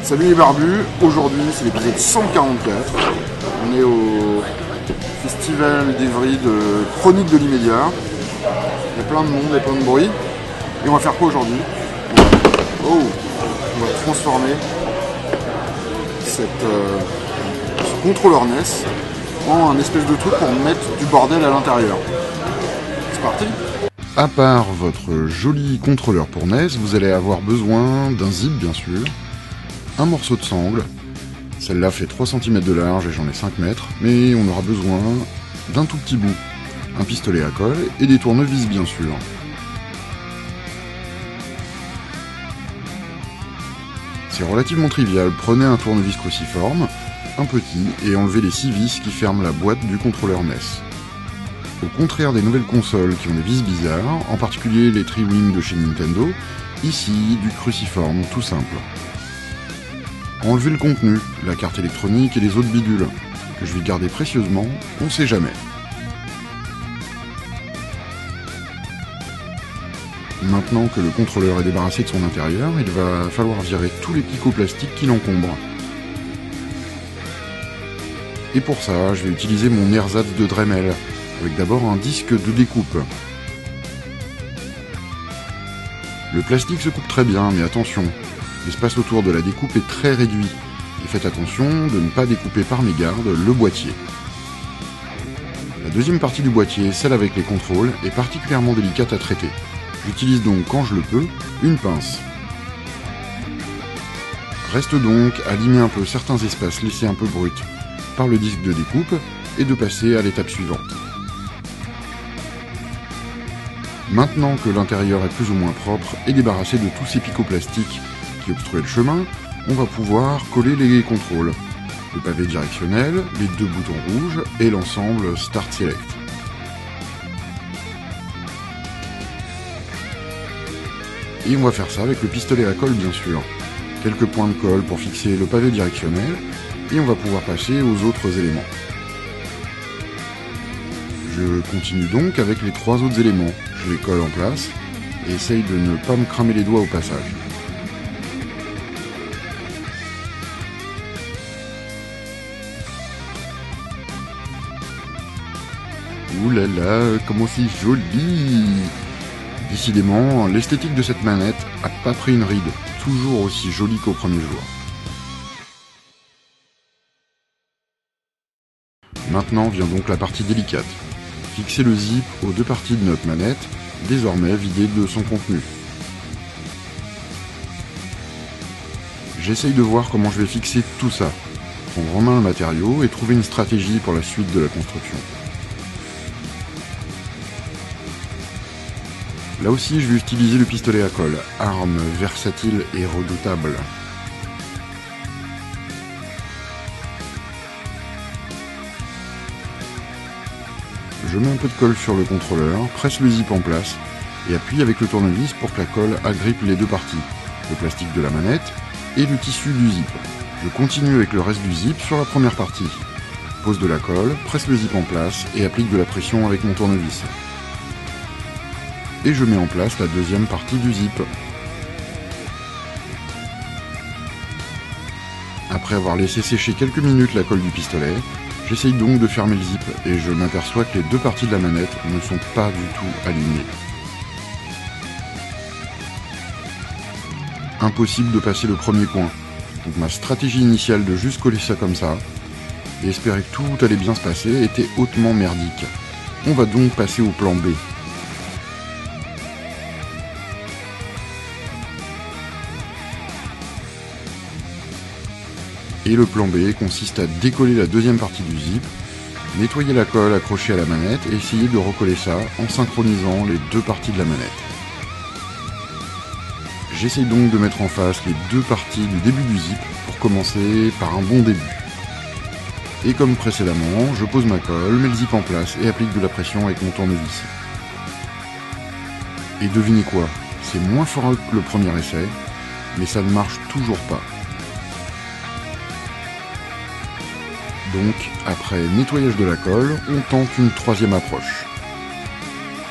Salut les barbus, aujourd'hui c'est l'épisode 144. On est au festival d'Evry de Chronique de l'Immédiat. Il y a plein de monde, il y a plein de bruit. Et on va faire quoi aujourd'hui? On va transformer ce contrôleur NES en un espèce de truc pour mettre du bordel à l'intérieur. C'est parti! À part votre joli contrôleur pour NES, vous allez avoir besoin d'un zip bien sûr, un morceau de sangle, celle-là fait 3 cm de large et j'en ai 5 mètres, mais on aura besoin d'un tout petit bout, un pistolet à colle et des tournevis bien sûr. C'est relativement trivial, prenez un tournevis cruciforme, un petit, et enlevez les 6 vis qui ferment la boîte du contrôleur NES. Au contraire des nouvelles consoles qui ont des vis bizarres, en particulier les Tri-Wing de chez Nintendo, ici du cruciforme tout simple. Enlevez le contenu, la carte électronique et les autres bidules, que je vais garder précieusement, on sait jamais. Maintenant que le contrôleur est débarrassé de son intérieur, il va falloir virer tous les picots plastiques qui l'encombrent. Et pour ça, je vais utiliser mon ersatz de Dremel, avec d'abord un disque de découpe. Le plastique se coupe très bien, mais attention, l'espace autour de la découpe est très réduit, et faites attention de ne pas découper par mégarde le boîtier. La deuxième partie du boîtier, celle avec les contrôles, est particulièrement délicate à traiter. J'utilise donc, quand je le peux, une pince. Reste donc à limer un peu certains espaces laissés un peu bruts par le disque de découpe, et de passer à l'étape suivante. Maintenant que l'intérieur est plus ou moins propre et débarrassé de tous ces picots plastiques qui obstruaient le chemin, on va pouvoir coller les contrôles. Le pavé directionnel, les 2 boutons rouges et l'ensemble Start Select. Et on va faire ça avec le pistolet à colle bien sûr. Quelques points de colle pour fixer le pavé directionnel et on va pouvoir passer aux autres éléments. Je continue donc avec les 3 autres éléments. Je les colle en place et essaye de ne pas me cramer les doigts au passage. Ouh là là, comment c'est joli! Décidément, l'esthétique de cette manette a pas pris une ride, toujours aussi jolie qu'au premier jour. Maintenant vient donc la partie délicate. Fixer le zip aux 2 parties de notre manette, désormais vidée de son contenu. J'essaye de voir comment je vais fixer tout ça, prendre en main le matériau et trouver une stratégie pour la suite de la construction. Là aussi, je vais utiliser le pistolet à colle, arme versatile et redoutable. Je mets un peu de colle sur le contrôleur, presse le zip en place et appuie avec le tournevis pour que la colle agrippe les 2 parties, le plastique de la manette et le tissu du zip. Je continue avec le reste du zip sur la première partie. Pose de la colle, presse le zip en place et applique de la pression avec mon tournevis. Et je mets en place la deuxième partie du zip. Après avoir laissé sécher quelques minutes la colle du pistolet, j'essaye donc de fermer le zip et je m'aperçois que les 2 parties de la manette ne sont pas du tout alignées. Impossible de passer le premier coin, donc ma stratégie initiale de juste coller ça comme ça, et espérer que tout allait bien se passer, était hautement merdique. On va donc passer au plan B. Et le plan B consiste à décoller la deuxième partie du zip, nettoyer la colle accrochée à la manette et essayer de recoller ça en synchronisant les 2 parties de la manette. J'essaye donc de mettre en face les 2 parties du début du zip pour commencer par un bon début. Et comme précédemment, je pose ma colle, mets le zip en place et applique de la pression avec mon tournevis. Et devinez quoi, c'est moins fort que le premier essai, mais ça ne marche toujours pas. Donc, après nettoyage de la colle, on tente une 3e approche.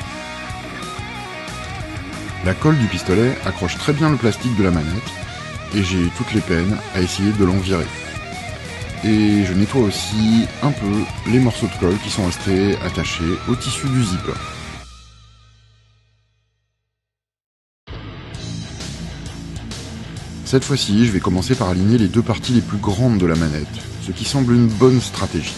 La colle du pistolet accroche très bien le plastique de la manette, et j'ai toutes les peines à essayer de l'en virer. Et je nettoie aussi un peu les morceaux de colle qui sont restés attachés au tissu du zip. Cette fois-ci, je vais commencer par aligner les deux parties les plus grandes de la manette, ce qui semble une bonne stratégie.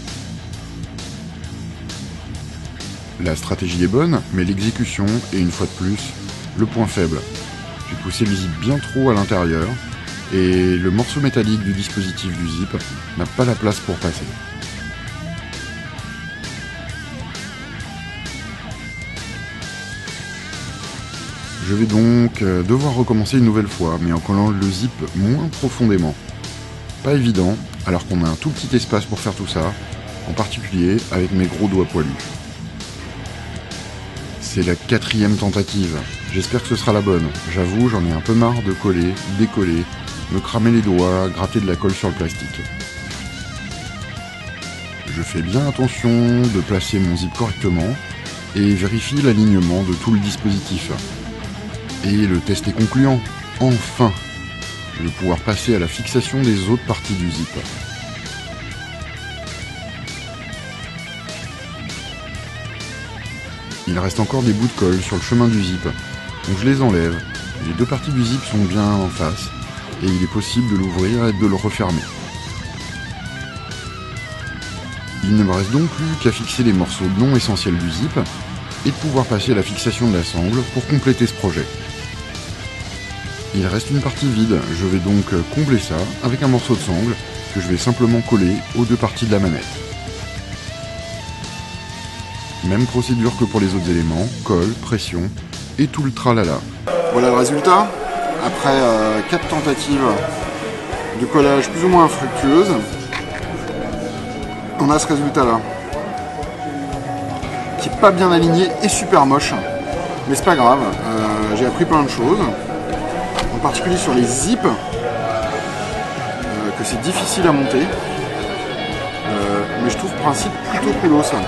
La stratégie est bonne, mais l'exécution est une fois de plus le point faible. J'ai poussé le zip bien trop à l'intérieur, et le morceau métallique du dispositif du zip n'a pas la place pour passer. Je vais donc devoir recommencer une nouvelle fois, mais en collant le zip moins profondément. Pas évident, alors qu'on a un tout petit espace pour faire tout ça, en particulier avec mes gros doigts poilus. C'est la 4e tentative, j'espère que ce sera la bonne. J'avoue, j'en ai un peu marre de coller, décoller, me cramer les doigts, gratter de la colle sur le plastique. Je fais bien attention de placer mon zip correctement et vérifie l'alignement de tout le dispositif. Et le test est concluant, enfin! Je vais pouvoir passer à la fixation des autres parties du zip. Il reste encore des bouts de colle sur le chemin du zip, donc je les enlève. Les deux parties du zip sont bien en face, et il est possible de l'ouvrir et de le refermer. Il ne me reste donc plus qu'à fixer les morceaux non essentiels du zip, et de pouvoir passer à la fixation de la sangle pour compléter ce projet. Il reste une partie vide, je vais donc combler ça avec un morceau de sangle que je vais simplement coller aux deux parties de la manette. Même procédure que pour les autres éléments, colle, pression et tout le tralala. Voilà le résultat. Après 4 tentatives de collage plus ou moins infructueuses, on a ce résultat là. Qui est pas bien aligné et super moche. Mais c'est pas grave, j'ai appris plein de choses. En particulier sur les zips, que c'est difficile à monter. Mais je trouve le principe plutôt coolos ça.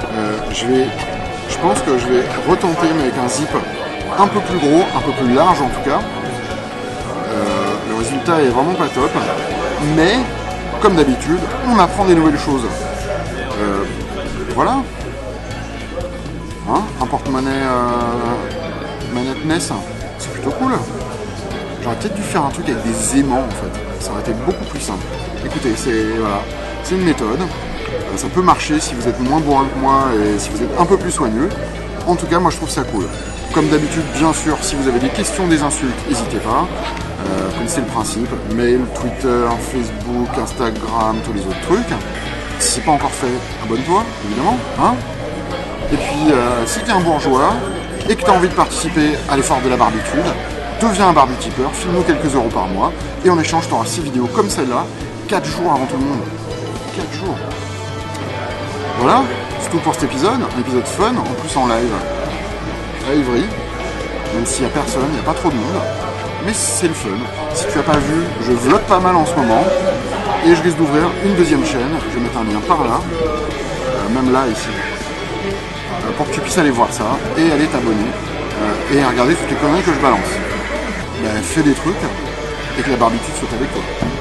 Je pense que je vais retenter, mais avec un zip un peu plus gros, un peu plus large en tout cas. Le résultat est vraiment pas top, mais comme d'habitude, on apprend des nouvelles choses. Voilà. Hein, un porte-monnaie manette NES, c'est plutôt cool. J'aurais peut-être dû faire un truc avec des aimants en fait. Ça aurait été beaucoup plus simple. Écoutez, c'est une méthode. Ça peut marcher si vous êtes moins bourrin que moi et si vous êtes un peu plus soigneux. En tout cas, moi je trouve ça cool. Comme d'habitude, bien sûr, si vous avez des questions, des insultes, n'hésitez pas. Vous connaissez le principe. Mail, Twitter, Facebook, Instagram, tous les autres trucs. Si c'est pas encore fait, abonne-toi, évidemment. Hein, et puis, si tu es un bourgeois et que tu as envie de participer à l'effort de la barbitude, deviens un barbitipeur, file-nous quelques euros par mois. Et en échange, tu auras 6 vidéos comme celle-là, 4 jours avant tout le monde. 4 jours. Voilà, c'est tout pour cet épisode, un épisode fun, en plus en live, à Ivry, même s'il n'y a personne, il n'y a pas trop de monde, mais c'est le fun. Si tu n'as pas vu, je vlog pas mal en ce moment, et je risque d'ouvrir une deuxième chaîne, je vais mettre un lien par là, même là, ici, pour que tu puisses aller voir ça, et aller t'abonner, et regarder toutes les conneries que je balance. Ben, fais des trucs, et que la barbitude soit avec toi.